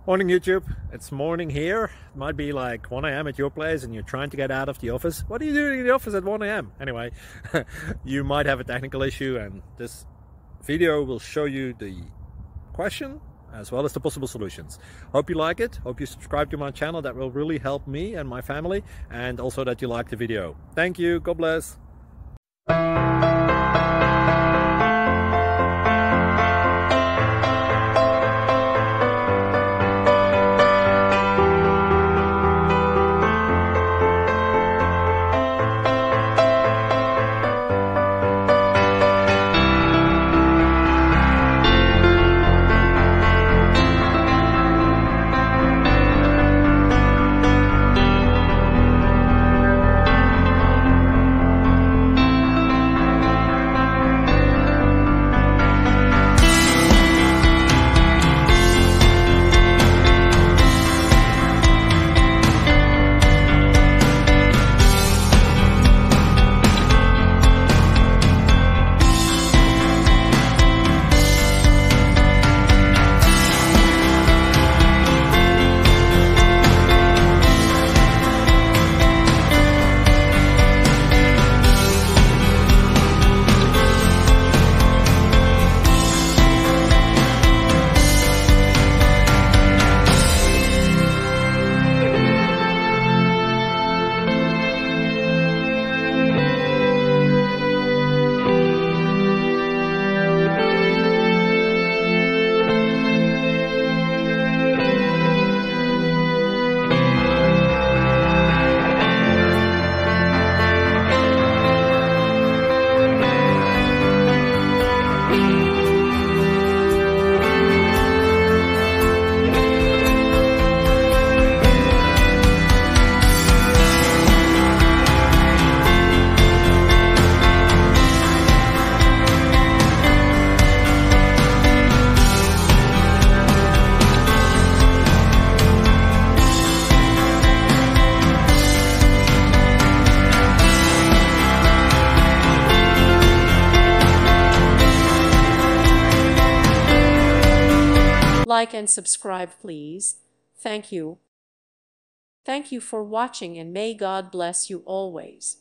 Morning YouTube, it's morning here. It might be like 1 a.m. at your place and you're trying to get out of the office. What are you doing in the office at 1 a.m? Anyway, you might have a technical issue and this video will show you the question as well as the possible solutions. Hope you like it, hope you subscribe to my channel. That will really help me and my family, and also that you like the video. Thank you, God bless. Like and subscribe, please. Thank you. Thank you for watching, and may God bless you always.